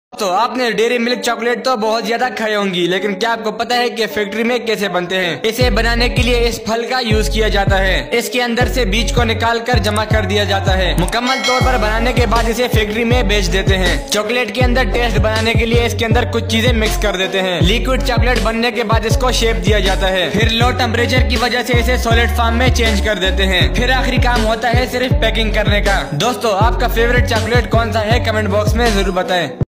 तो आपने dairy milk chocolate तो बहुत ज्यादा खाई होंगी, लेकिन क्या आपको पता है कि फैक्ट्री में कैसे बनते हैं? इसे बनाने के लिए इस फल का यूज किया जाता है। इसके अंदर से बीज को निकाल कर जमा कर दिया जाता है। मुकम्मल तौर पर बनाने के बाद इसे फैक्ट्री में बेच देते हैं। चॉकलेट के अंदर टेस्ट बनाने के लिए इसके अंदर कुछ चीजें मिक्स कर देते हैं। लिक्विड चॉकलेट बनने के बाद इसको शेप दिया जाता है। फिर लो टेम्परेचर की वजह से इसे सॉलिड फॉर्म में चेंज कर देते हैं। फिर आखिरी काम होता है सिर्फ पैकिंग करने का। दोस्तों, आपका फेवरेट चॉकलेट कौन सा है? कमेंट बॉक्स में जरूर बताएं।